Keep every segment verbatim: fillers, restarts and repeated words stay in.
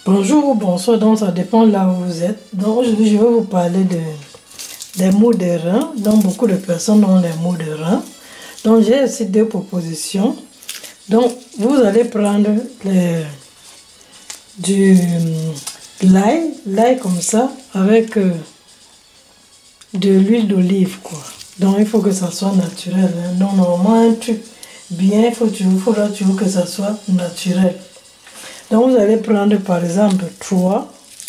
Bonjour ou bonsoir, donc ça dépend là où vous êtes. Donc aujourd'hui je vais vous parler de, des maux de rein. Donc beaucoup de personnes ont les maux de rein. Donc j'ai ici deux propositions. Donc vous allez prendre les, du l'ail, l'ail comme ça, avec euh, de l'huile d'olive quoi. Donc il faut que ça soit naturel. Hein. Donc normalement un truc bien, il faut toujours, faudra toujours que ça soit naturel. Donc vous allez prendre par exemple trois,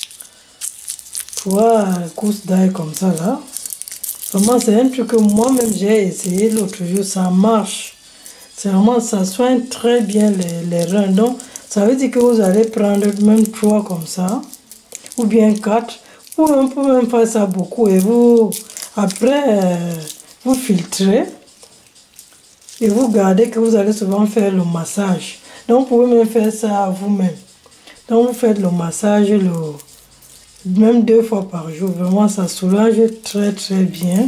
trois gousses d'ail comme ça là. Vraiment c'est un truc que moi-même j'ai essayé l'autre jour, ça marche. C'est vraiment, ça soigne très bien les, les reins. Donc ça veut dire que vous allez prendre même trois comme ça, ou bien quatre, ou un peu même faire ça beaucoup. Et vous, après, euh, vous filtrez et vous gardez que vous allez souvent faire le massage. Donc, vous pouvez même faire ça vous-même. Donc, vous faites le massage le, même deux fois par jour. Vraiment, ça soulage très, très bien.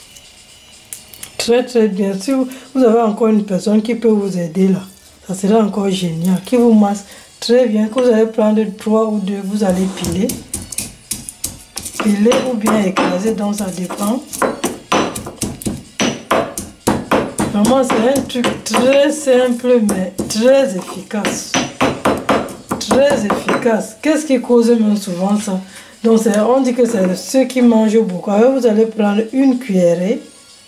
Très, très bien. Si vous, vous avez encore une personne qui peut vous aider là, ça serait encore génial. Qui vous masse très bien. Que vous allez prendre trois ou deux, vous allez piler. Piler ou bien écraser, donc ça dépend. Vraiment, c'est un truc très simple, mais très efficace. Très efficace. Qu'est-ce qui cause même souvent ça? Donc, on dit que c'est ceux qui mangent beaucoup. Alors, vous allez prendre une cuillerée.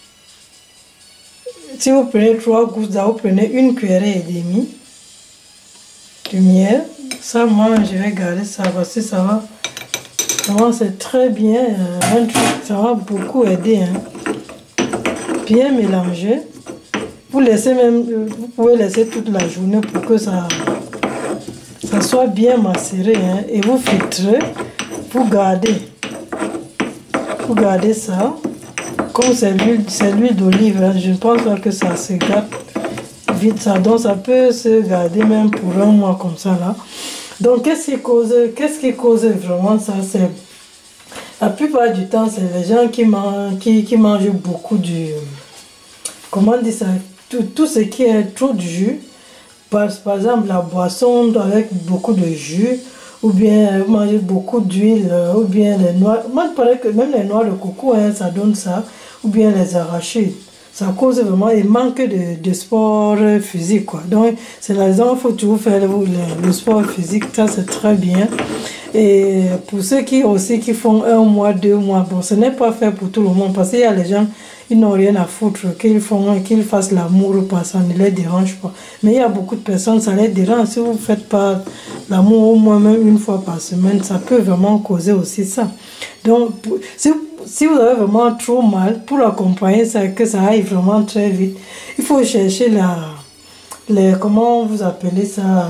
Si vous prenez trois gousses, vous prenez une cuillerée et demie de miel. Ça, moi, je vais garder ça parce que ça va. Vraiment, c'est très bien. Un truc, ça va beaucoup aider. Hein. Bien mélanger. Vous laissez même, vous pouvez laisser toute la journée pour que ça, ça soit bien macéré. Hein, et vous filtrez, vous gardez, vous gardez ça. Comme c'est l'huile, c'est l'huile d'olive, hein, je ne pense pas que ça se garde vite. Ça, donc ça peut se garder même pour un mois comme ça là. Donc qu'est-ce qui cause, qu'est-ce qui cause vraiment ça? C'est la plupart du temps, c'est les gens qui mangent, qui, qui mangent beaucoup du, comment dire ça? Tout, tout ce qui est trop de jus, par, par exemple la boisson avec beaucoup de jus, ou bien manger beaucoup d'huile, ou bien les noix. Moi, il paraît que même les noix de coco, hein, ça donne ça, ou bien les arachides. Ça cause vraiment un manque de, de sport physique, quoi. Donc, c'est la raison qu'il faut toujours faire le, le, le sport physique, ça c'est très bien. Et pour ceux qui aussi qui font un mois, deux mois, bon, ce n'est pas fait pour tout le monde, parce qu'il y a les gens, ils n'ont rien à foutre, qu'ils font, qu'ils fassent l'amour ou pas, ça ne les dérange pas. Mais il y a beaucoup de personnes, ça les dérange. Si vous ne faites pas l'amour au moins même une fois par semaine, ça peut vraiment causer aussi ça. Donc, si, si vous avez vraiment trop mal, pour accompagner ça, que ça aille vraiment très vite, il faut chercher la, les, comment vous appelez ça,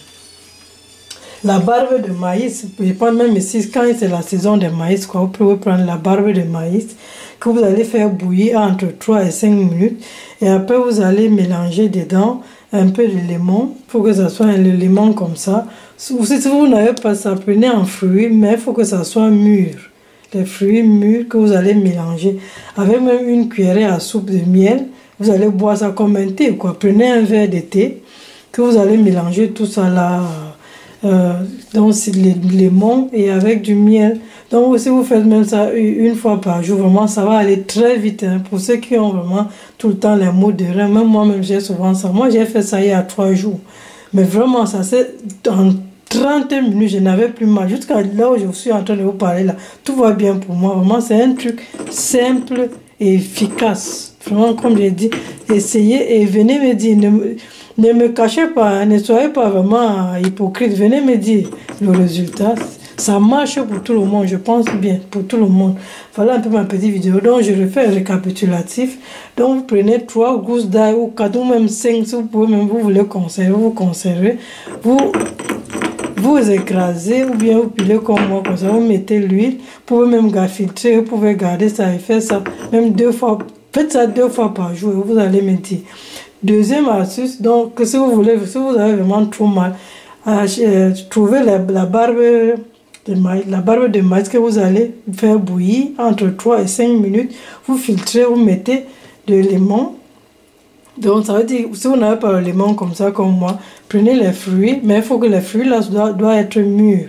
la barbe de maïs. Je pense même ici, quand c'est la saison de maïs, quoi, vous pouvez prendre la barbe de maïs que vous allez faire bouillir entre trois et cinq minutes. Et après, vous allez mélanger dedans un peu de limon pour que ça soit un limon comme ça. Si vous n'avez pas ça, prenez un fruit, mais il faut que ça soit mûr. Les fruits mûrs que vous allez mélanger. Avec même une cuillerée à soupe de miel, vous allez boire ça comme un thé, quoi. Prenez un verre de thé que vous allez mélanger tout ça là. Euh, donc c'est le limon et avec du miel. Donc si vous faites même ça une fois par jour, vraiment ça va aller très vite. Hein, pour ceux qui ont vraiment tout le temps les maux de rein, même moi-même j'ai souvent ça. Moi j'ai fait ça il y a trois jours. Mais vraiment ça c'est en trente minutes, je n'avais plus mal. Jusqu'à là où je suis en train de vous parler là, tout va bien pour moi. Vraiment c'est un truc simple et efficace. Vraiment comme j'ai dit, essayez et venez me dire. Ne, Ne me cachez pas, ne soyez pas vraiment hypocrite, venez me dire le résultat. Ça marche pour tout le monde, je pense bien, pour tout le monde. Voilà un peu ma petite vidéo. Donc, je refais un récapitulatif. Donc, vous prenez trois gousses d'ail ou quatre ou même cinq, si vous pouvez, même vous voulez conserver, vous conservez. Vous, vous écrasez ou bien vous pilez comme moi, comme ça, vous mettez l'huile. Vous pouvez même filtrer, vous pouvez garder ça et faire ça même deux fois. Faites ça deux fois par jour et vous allez me dire. Deuxième astuce, donc si vous voulez, si vous avez vraiment trop mal, euh, trouvez la, la barbe de maïs, la barbe de maïs que vous allez faire bouillir entre trois et cinq minutes. Vous filtrez, vous mettez de limon. Donc ça veut dire, si vous n'avez pas le limon comme ça, comme moi, prenez les fruits, mais il faut que les fruits là doivent doit être mûrs.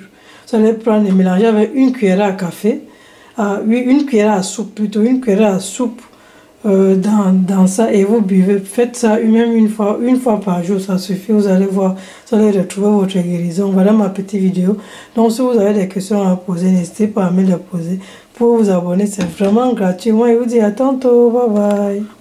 Vous allez prendre et mélanger avec une cuillère à café, à, oui, une cuillère à soupe, plutôt une cuillère à soupe euh, dans, dans ça et vous buvez. Faites ça même une fois, une fois par jour, ça suffit. Vous allez voir, vous allez retrouver votre guérison. Voilà ma petite vidéo. Donc si vous avez des questions à poser, n'hésitez pas à me les poser. Pour vous abonner, c'est vraiment gratuit. Moi, je vous dis à tantôt. Bye bye.